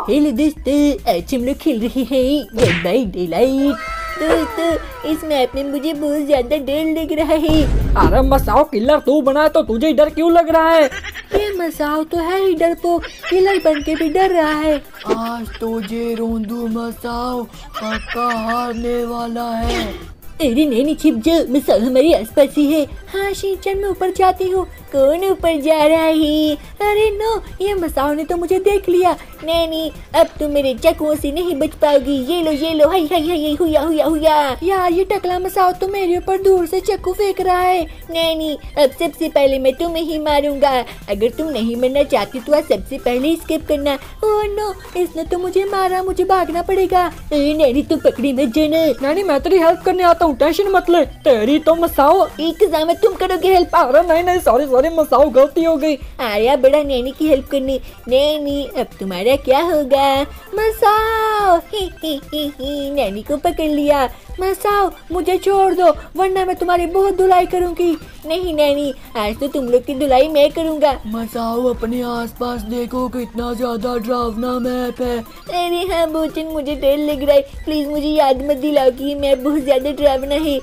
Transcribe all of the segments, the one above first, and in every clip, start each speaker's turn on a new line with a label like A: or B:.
A: Hello दोस्तों, आज हम लोग खेल रहे हैं डेड बाय डेलाइट। दोस्तों इस मैप में मुझे बहुत ज्यादा डर लग रहा है।
B: अरे मसाओ, किलर तू बना है तो तुझे डर क्यों लग रहा है?
A: ये मसाओ तो है ही डरपोक, किलर बन के भी डर रहा है।
C: आज तो जे रोंदू मसाओ पक्का हारने वाला है।
A: अरे नहीं छिप जाओ, मसाओ हमारे आसपास ही है। हाँ शिनचैन मैं ऊपर जाती हूँ। कौन ऊपर जा रहा है? अरे नो, ये मसाओ ने तो मुझे देख लिया। नहीं अब तुम मेरे चाकुओं से नहीं बच पाओगी। ये लो हाय हाय हाय हुया हुया हुया। यार ये टकला मसाओ तो मेरे ऊपर दूर से चाकू फेंक रहा है। नहीं अब सबसे पहले मैं तुम्हें ही मारूंगा। अगर तुम नहीं मरना चाहती तो आज सबसे पहले स्किप करना। ओह नो, इसने तो मुझे मारा, मुझे भागना पड़ेगा। नहीं तुम पकड़ी मत जाना।
B: नहीं मैं तेरी हेल्प करने आता हूँ, टेंशन मत ले। तेरी तो मसाओ
A: एक में तुम करोगे हेल्प?
B: अरे नहीं सॉरी मसाओ, गलती हो गई।
A: आया बड़ा नैनी की हेल्प करने। नहीं अब तुम्हारा क्या होगा? मसाओ ही नैनी को पकड़ लिया। मसाओ मुझे छोड़ दो वरना मैं तुम्हारी बहुत धुलाई करूंगी। नहीं नैनी, आज तो तुम लोग की धुलाई मैं करूंगा।
C: मसाओ अपने आसपास देखो, कितना ज्यादा डरावना मैप है।
A: अरे हाँ बोचन, मुझे डर लग रहा है। प्लीज मुझे याद मत दिलाओ कि ये मैप बहुत ज्यादा डरावना है।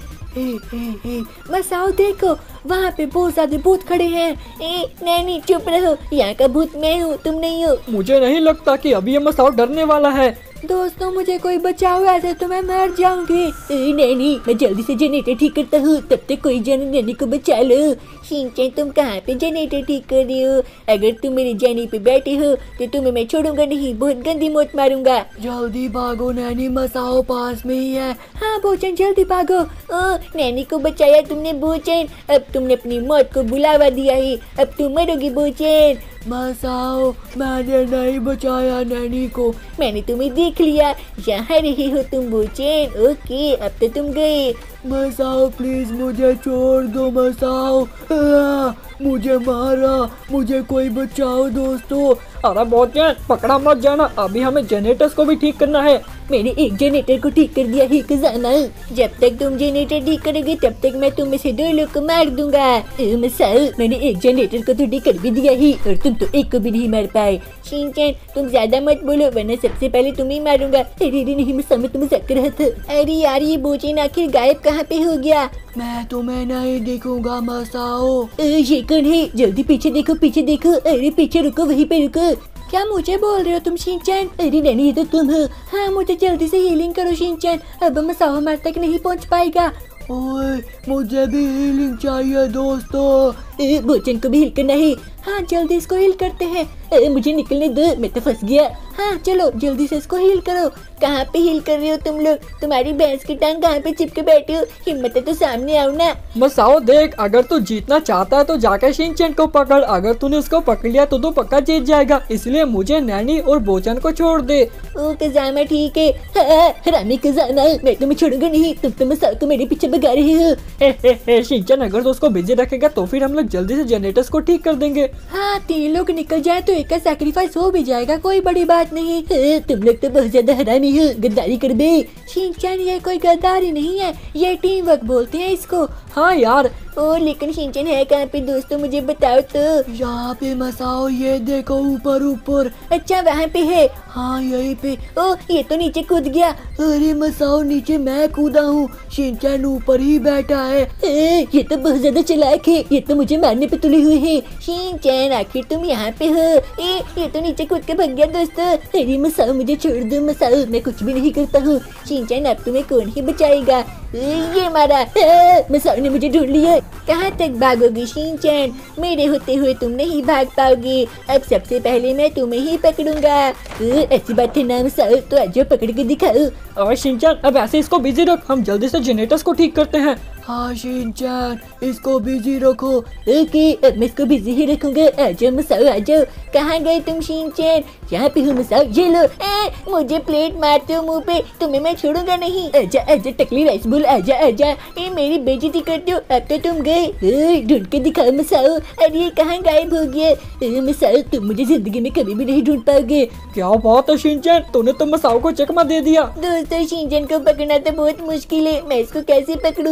A: मसाओ देखो, वहाँ पे बहुत ज्यादा भूत खड़े हैं। नैनी चुप रहो, यहाँ का भूत मैं हूँ, तुम नहीं हो।
B: मुझे नहीं लगता कि अभी ये मसाओ डरने वाला है।
A: दोस्तों मुझे कोई बचाओ, ऐसे तो मैं मर जाऊंगी। नहीं मैं जल्दी से जनरेटर ठीक करता हूँ, तब तक कोई जन नैनी को बचा लो। शिनचैन तुम कहाँ पे जनरेटर ठीक कर रहे हो? अगर तुम मेरे जाने पे बैठे हो तो तुम्हें मैं छोड़ूंगा नहीं, बहुत गंदी मौत मारूंगा।
C: जल्दी भागो नैनी, मसाओ पास में ही है।
A: हाँ बोचन जल्दी भागो। नैनी को बचाया तुमने बोचन, अब तुमने अपनी मौत को बुलावा दिया है। अब तुम मरोगी बोचन।
C: मसाओ मैंने नहीं बचाया नैनी को।
A: मैंने तुम्हें देख लिया, यहाँ रहे हो तुम बोचन। ओके अब तो तुम गए।
C: मसाओ प्लीज मुझे छोड़ दो। मसाओ मुझे मारा, मुझे कोई बचाओ दोस्तों।
B: अरे बहुत पकड़ा मत जाना, अभी हमें जनरेटर्स को भी ठीक करना है।
A: मैंने एक जनरेटर को ठीक कर दिया है खजाना। जब तक तुम जनरेटर ठीक करोगे तब तक मैं तुम में से 2 लोग को मार दूंगा। मसाओ मैंने एक जनरेटर को तो ठीक कर भी दिया ही और तुम तो एक को भी नहीं मार पाए। शिनचैन तुम ज्यादा मत बोलो वरना सबसे पहले तुम्हें मारूंगा। अरे नहीं मसाओ, मैं तुम्हें मजाक कर रहा था। अरे यार ये बोचन आखिर गायब कहाँ पे हो गया?
C: मैं तुम्हें नहीं देखूंगा मसाओ।
A: ये कौन है? जल्दी पीछे देखो पीछे देखो। अरे पीछे रुको, वहीं पे रुको। क्या मुझे बोल रहे हो तुम शिनचैन? अरे नहीं ये तो तुम हो। हाँ मुझे जल्दी से हीलिंग करो शिनचैन, अब मसाओ हमारे तक नहीं पहुंच पाएगा।
C: ओए मुझे भी हीलिंग चाहिए दोस्तों।
A: बोचन को भी हिल करना है। हाँ जल्दी इसको हिल करते हैं। मुझे निकलने दो, मैं तो फंस गया। हाँ चलो जल्दी से इसको हिल करो। कहाँ पे हिल कर रहे हो तुम लोग? तुम्हारी भैंस की टांग कहाँ पे चिपके बैठे हो? हिम्मत है तो सामने आओ ना।
B: मसाओ देख, अगर तू जीतना चाहता है तो जाकर शिनचैन को पकड़। अगर तूने उसको पकड़ लिया तो तू पक्का जीत जाएगा, इसलिए मुझे नैनी और बोचन को छोड़ दे।
A: ओ कजामा ठीक है। हरामी कजामा, मैं तुम्हें छोड़ूंगा नहीं। तुम तो मसाओ को मेरे पीछे भगा रहे हो।
B: शिनचैन अगर तो उसको बिजी रखेगा तो फिर हम लोग जल्दी से जनरेटर्स को ठीक कर देंगे।
A: हाँ 3 लोग निकल जाए तो एक का सैक्रिफाइस हो भी जाएगा, कोई बड़ी बात नहीं। तुम लोग तो बहुत ज्यादा हरामी हो, गद्दारी कर दे। शिनचैन ये कोई गद्दारी नहीं है, ये टीम वर्क बोलते हैं इसको।
B: हाँ यार।
A: ओ लेकिन शिनचैन है कहाँ पे दोस्तों, मुझे बताओ तो।
C: यहाँ पे मसाओ, ये देखो ऊपर ऊपर।
A: अच्छा वहाँ पे है?
C: हाँ यहीं पे।
A: ओ ये तो नीचे कूद गया।
C: अरे मसाओ नीचे मैं कूदा हूँ, शिनचैन ऊपर ही बैठा है।
A: ये तो बहुत ज्यादा चालाक है, ये तो मुझे मारने पे तुले हुए है। शिनचैन आखिर तुम यहाँ पे हो? ये तो नीचे कूद के भाग गया दोस्तों। अरे मसाओ मुझे छोड़ दो मसाओ, मैं कुछ भी नहीं करता हूँ। शिनचैन अब तुम्हें कौन ही बचाएगा? ये मारा। मसाओ ने मुझे ढूंढ लिया। कहाँ तक भागोगी शिनचैन? मेरे होते हुए तुम नहीं भाग पाओगी। अब सबसे पहले मैं तुम्हें ही पकड़ूंगा। ऐसी बात है ना मसाओ, तो आज पकड़ के दिखाओ।
B: और शिनचैन अब ऐसे इसको बिजी रख, हम जल्दी से जनरेटर्स को ठीक करते हैं।
C: हाँ शिनचैन इसको बिजी रखो।
A: ओके अब मैं इसको बिजी ही रखूंगा। आजाओ मसाओ आजाओ। कहाँ गए तुम शिनचैन? यहाँ पे हूँ मसाओ, ये लो। मुझे प्लेट मारते हो मुंह पे, तुम्हें मैं छोड़ूंगा नहीं। आजा आजा टकली राइस बुल, आजा आजा। मेरी बेइज्जती करते हो, अब तो तुम गए। ढूंढ के दिखाओ मसाओ। अरे ये कहाँ गायब हो गया? मसाओ तुम मुझे जिंदगी में कभी भी नहीं ढूंढ पाओगे।
B: क्या बात है शिनचैन, तूने तो मसाओ को चकमा दे दिया।
A: दोस्तों शिनचैन को पकड़ना तो बहुत मुश्किल है, मैं इसको कैसे पकड़ूं?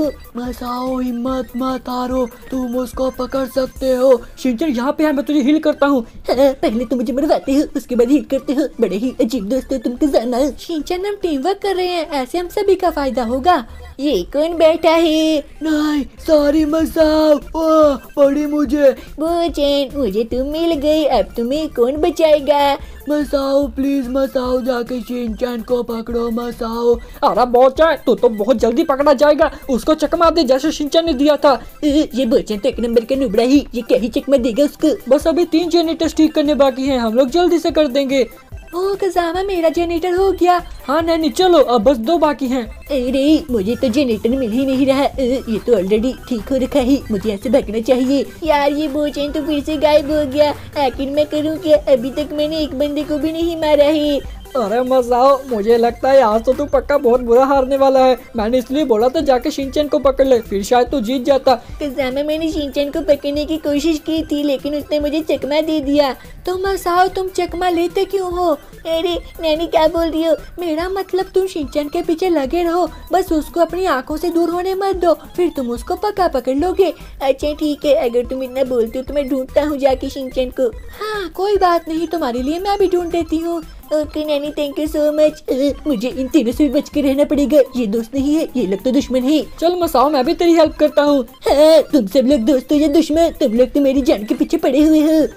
C: मसाओ हिम्मत मत हारो, तुम उसको पकड़ सकते हो।
B: शिनचैन यहाँ पे है, मैं तुझे हील करता हूँ।
A: हाँ, पहले तो मुझे मरवाते हो, उसके बाद हील करते हो। बड़े ही अजीब दोस्त हो तुम खजाना। शिनचैन हम टीम वर्क कर रहे हैं, ऐसे हम सभी का फायदा होगा। ये कौन बैठा है?
C: नहीं सॉरी मसाओ, पड़ी मुझे।
A: बोचैन मुझे तुम मिल गई, अब तुम्हें कौन बचाएगा?
C: मसाओ प्लीज मसाओ, जाके शिनचैन को पकड़ो मसाओ।
B: अरे बोचैन तू तो बहुत जल्दी पकड़ा जाएगा, उसको चकमा दे जैसे शिनचैन ने दिया था।
A: ये बोचैन तो एक नंबर का नुबड़ा ही, ये क्या ही चकमा देगा उसको।
B: बस अभी 3 जेनेटर्स ठीक करने बाकी हैं, हम लोग जल्दी से कर देंगे।
A: ओ कजामा मेरा जनरेटर हो गया।
B: हाँ नैनी चलो, अब बस 2 बाकी हैं।
A: अरे मुझे तो जनरेटर मिल ही नहीं रहा। ये तो ऑलरेडी ठीक हो रखा है, मुझे यहाँ से भागना चाहिए। यार ये बोचैन तो फिर से गायब हो गया, आखिर मैं करूँ क्या? अभी तक मैंने एक बंदे को भी नहीं मारा है।
B: अरे मसाओ मुझे लगता है आज तो तू पक्का बहुत बुरा हारने वाला है। मैंने इसलिए बोला था जाके शिनचैन को पकड़ ले, फिर शायद तू जीत जाता।
A: कजामा मैंने शिनचैन को पकड़ने की कोशिश की थी, लेकिन उसने मुझे चकमा दे दिया। तो मसाओ तुम चकमा लेते क्यों हो? अरे नैनी क्या बोल रही हो? मेरा मतलब तुम शिनचैन के पीछे लगे रहो, बस उसको अपनी आंखों से दूर होने मत दो, फिर तुम उसको पक्का पकड़ लोगे। अच्छा ठीक है, अगर तुम इतना बोलते हो तो मैं ढूंढता हूँ जाके शिनचैन को। हाँ कोई बात नहीं, तुम्हारे लिए मैं भी ढूंढ देती हूँ। ओके नैनी थैंक यू सो मच। मुझे इन तीनों से बच के रहना पड़ेगा, ये दोस्त नहीं है, ये लोग तो दुश्मन है।
B: चल मसाओ मैं भी तेरी हेल्प करता हूँ।
A: हाँ, तुम सब लोग दोस्त हो या दुश्मन? तुम लोग तो मेरी जान के पीछे पड़े हुए हो।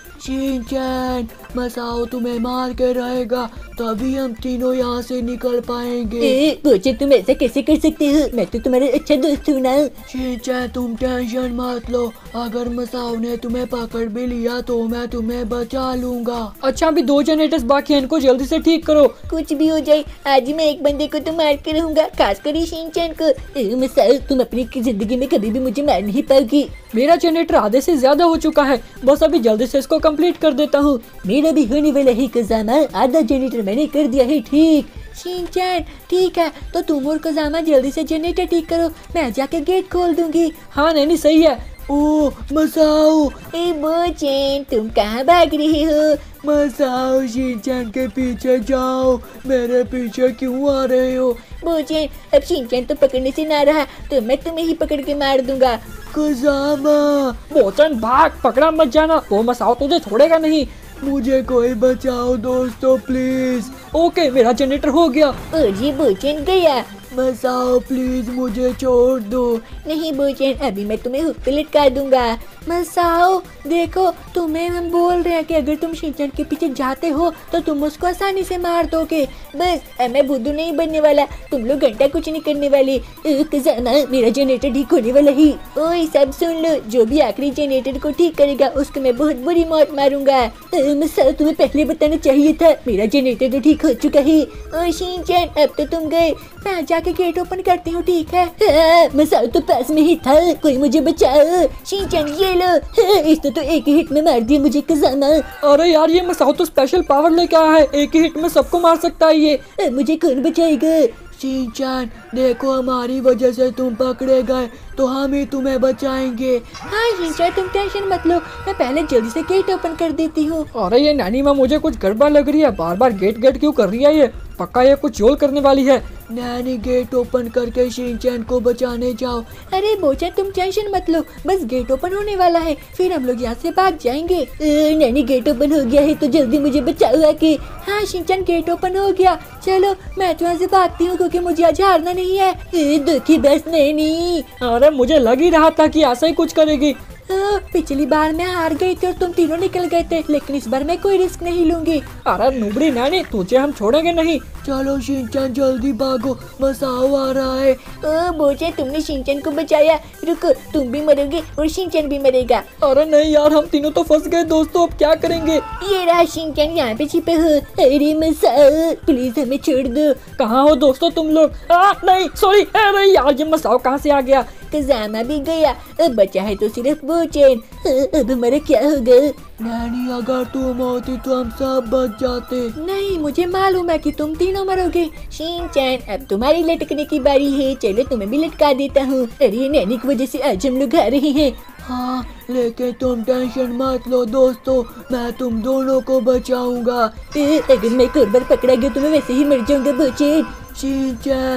C: शिनचैन मसाओ तुम्हें मार के रहेगा, तभी हम तीनों यहाँ से निकल पाएंगे।
A: बोचैन तुम ऐसा कैसे कर सकते हो? मैं तो तुम्हारा अच्छा दोस्त हूँ ना।
C: शिनचैन तुम टेंशन मत लो, अगर मसाओ ने तुम्हें पकड़ भी लिया तो मैं तुम्हें बचा लूंगा।
B: अच्छा अभी 2 जेनेटर्स बाकी हैं, इनको जल्दी से ठीक करो।
A: कुछ भी हो जाए, आज मैं एक बंदे को तो मार के रहूंगा, खासकर ये शिनचैन को। मसाओ तुम अपनी जिंदगी में कभी भी मुझे मार नहीं पाओगी।
B: मेरा जनरेटर आधे से ज्यादा हो चुका है, बस अभी जल्दी से इसको कंप्लीट कर देता हूँ।
A: मेरा भी होने वाला है कजामा, आधा जनरेटर मैंने कर दिया है ठीक। शिनचैन ठीक है, तो तुम और कजामा जल्दी से जनरेटर ठीक करो, मैं जाके गेट खोल दूंगी।
B: हाँ नैनी सही है।
C: ओ मसाओ,
A: ए बोचैन तुम कहाँ भाग रहे हो?
C: मसाओ शिनचैन के पीछे जाओ, मेरे पीछे क्यों आ रहे हो?
A: बोचैन अब शिनचैन तो पकड़ने से ना रहा, तो मैं तुम्हें ही पकड़ के मार दूंगा।
C: कजामा
B: बोचैन भाग, पकड़ा मत जाना, वो मसाओ तुझे छोड़ेगा नहीं।
C: मुझे कोई बचाओ दोस्तों प्लीज।
B: ओके मेरा जनरेटर हो गया।
A: और ये बोचैन गया।
C: मसाओ प्लीज मुझे छोड़ दो।
A: नहीं बोचैन, अभी मैं तुम्हें हुक पे लटका दूंगा। मसाओ देखो, तुम्हें हम बोल रहे हैं कि अगर तुम शिनचैन के पीछे जाते हो तो तुम उसको आसानी से मार दोगे। बस मैं बुद्धू नहीं बनने वाला, तुम लोग घंटा कुछ नहीं करने वाले। कजामा मेरा जनरेटर ठीक होने वाला ही। ओए सब सुन लो, जो भी आखिरी जनरेटर को ठीक करेगा उसको मैं बहुत बुरी मौत मारूंगा। मसाओ तुम्हें पहले बताना चाहिए था, मेरा जनरेटर तो ठीक हो चुका है। ओ शिनचैन अब तो तुम गए, मैं जाके गेट ओपन करती हूँ ठीक है? मसाओ तो पास में ही था, कोई मुझे बचाओ। शिनचैन ये लो, इसने तो एक ही हिट में मार दिया मुझे कजामा।
B: अरे यार ये मसाओ तो स्पेशल पावर लेके आया है, एक ही हिट में सबको मार सकता है ये।
A: मुझे कौन बचाएगा?
C: शिनचैन देखो, हमारी वजह से तुम पकड़े गए तो हम ही तुम्हें बचाएंगे।
A: हाँ शिनचैन तुम टेंशन मत लो, मैं पहले जल्दी से गेट ओपन कर देती हूँ।
B: अरे ये नैनी माँ मुझे कुछ गड़बड़ लग रही है, बार बार गेट गेट क्यों कर रही है ये? पक्का ये कुछ जोल करने वाली है।
C: नैनी गेट ओपन करके शिनचैन को बचाने जाओ।
A: अरे बोचैन तुम टेंशन मत लो, बस गेट ओपन होने वाला है, फिर हम लोग यहाँ से भाग जाएंगे। नैनी गेट ओपन हो गया है तो जल्दी मुझे बचाओ आके। हाँ शिनचैन गेट ओपन हो गया, चलो मैं तो यहाँ से भागती हूँ क्योंकि मुझे आज हारना नहीं है। दुखी बस नैनी।
B: अरे मुझे लग ही रहा था कि ऐसा ही कुछ करेगी।
A: पिछली बार मैं हार गई थी और तुम तीनों निकल गए थे, लेकिन इस बार मैं कोई रिस्क नहीं लूंगी।
B: अरे नुबड़ी नैनी, तुझे हम छोड़ेंगे नहीं।
C: चलो शिनचैन जल्दी भागो, मसाओ आ रहा है।
A: बोचैन तुमने शिनचैन को बचाया, रुको तुम भी मरोगे और शिनचैन भी मरेगा।
B: अरे नहीं यार, हम तीनों तो फंस गए दोस्तों, अब क्या करेंगे?
A: ये रहा शिनचैन यहाँ पे छिपे हो। अरे मसाओ प्लीज हमें छोड़ दो।
B: कहाँ हो दोस्तों तुम लोग? नहीं सॉरी, अरे यार ये मसाओ कहाँ से आ गया?
A: कजामा भी गया, अब बचा है तो सिर्फ बोचैन। अब हमारा क्या होगा?
C: नैनी अगर तुम होती तो हम सब बच जाते।
A: नहीं मुझे मालूम है कि तुम तीनों मरोगे। शिनचैन अब तुम्हारी लटकने की बारी है, चलो तुम्हें भी लटका देता हूँ। अरे नैनी की वजह से आज हम लोग आ रहे हैं।
C: हाँ लेकिन तुम टेंशन मत लो दोस्तों, मैं तुम दोनों को बचाऊंगा।
A: अगर मैं एक और बार पकड़ा गया तो मैं वैसे ही मर जाऊंगा बोचैन।
C: शिनचैन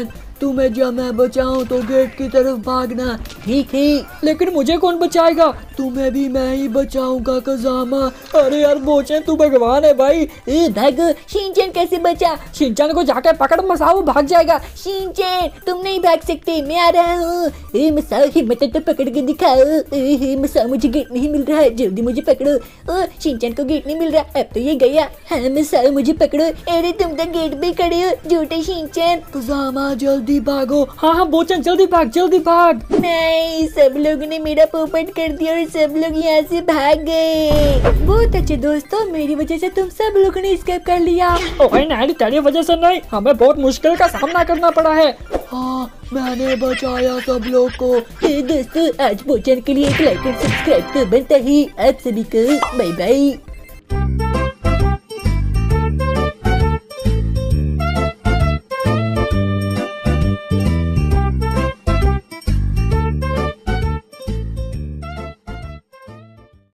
C: तुम्हें जब मैं बचाऊं तो गेट की तरफ भागना।
A: ठीक है।
B: लेकिन मुझे कौन बचाएगा?
C: तुम्हें भी मैं ही बचाऊंगा कज़ामा।
B: अरे यार बोचन तू भगवान है भाई।
A: भागो। शिनचैन कैसे बचा?
B: शिनचैन को जाके पकड़ मसाओ, भाग जाएगा।
A: शिनचैन तुम नहीं भाग सकते, मैं आ रहा हूँ। मसाओ हिम्मत तो पकड़ के दिखाओ। मसाओ मुझे गेट नहीं मिल रहा है, जल्दी मुझे पकड़ो। शिनचैन को गेट नहीं मिल रहा, अब तो ये गया। हाँ मसाओ मुझे पकड़ो। अरे तुम तो गेट पे खड़े हो झूठे शिनचैन।
C: कज़ामा जल्दी भागो।
B: हाँ बोचन जल्दी भाग जल्दी भाग।
A: नहीं, सब लोगों ने मेरा पोपट कर दिया और सब लोग यहाँ से भाग गए। बहुत अच्छे दोस्तों, मेरी वजह से तुम सब लोगों ने एस्केप कर लिया।
B: ओए नैनी तेरी वजह से नहीं, हमें बहुत मुश्किल का सामना करना पड़ा है।
C: हाँ मैंने बचाया सब लोग को।
A: दोस्तों आज बोचन के लिए एक लाइक और सब्सक्राइब तो बनता ही। आप सभी को बाय बाय।